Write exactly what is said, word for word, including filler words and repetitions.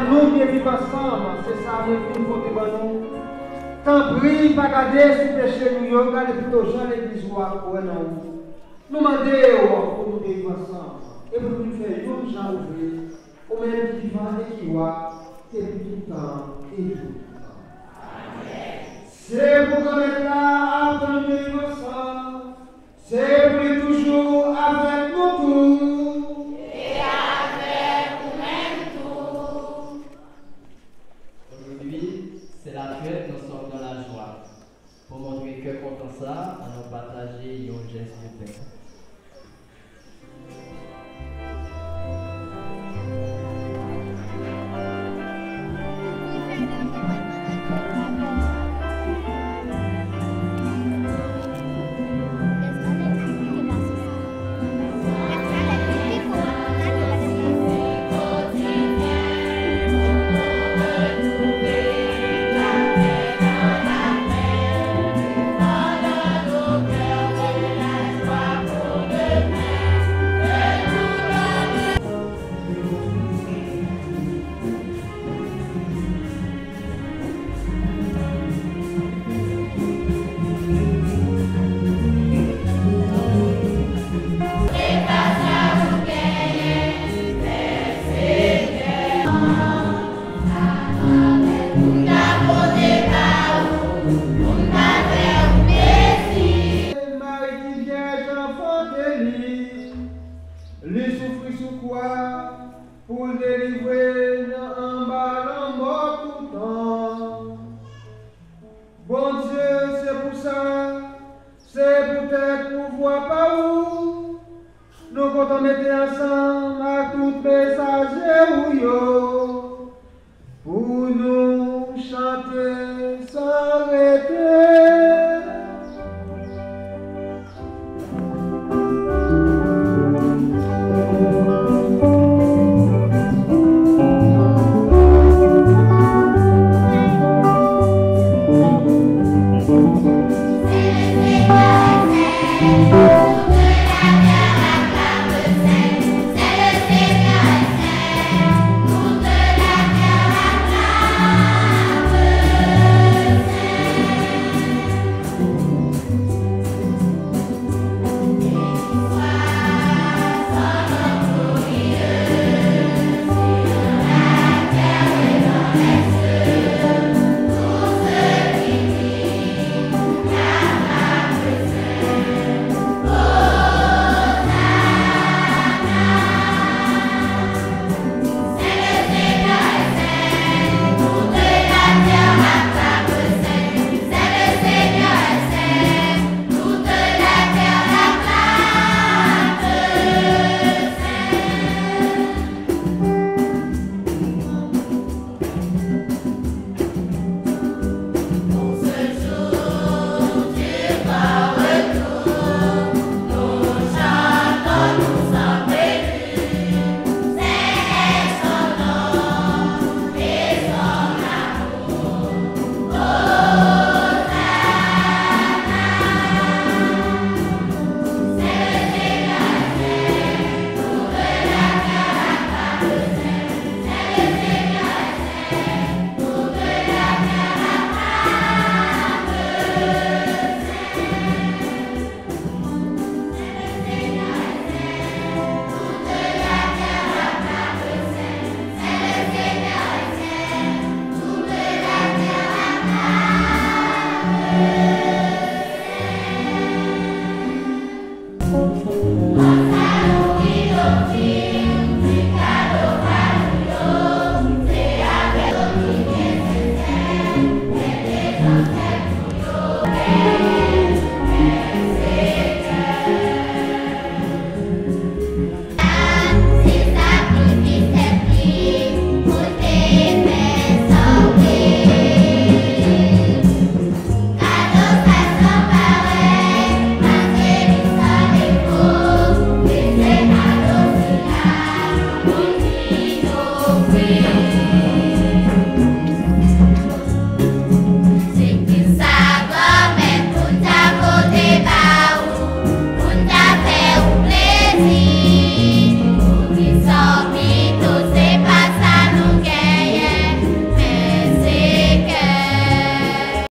nous qui vivons ensemble, c'est ça qui nous faut nous. Tant pis, pas garder ce péché nous, regardez plutôt Jean l'église ou à quoi non. Nous demandons pour nous vivre ensemble. Et pour nous faire une Jean ouvrir, au même qui va et qui va, et tout le temps, et tout le temps. C'est pour qu'on est là, après nous vivre ensemble. C'est pour toujours avec nous tous. Et avec nous-mêmes tous. Aujourd'hui, c'est la fête, nous sommes dans la joie. Pour montrer que content ça, on nous partager un geste de paix. Les souffrir sous quoi pour délivrer en bas dans mort tout le temps. Bon Dieu, c'est pour ça, c'est peut-être pour voir par où nous comptons mettre ensemble à tout messager ou yo.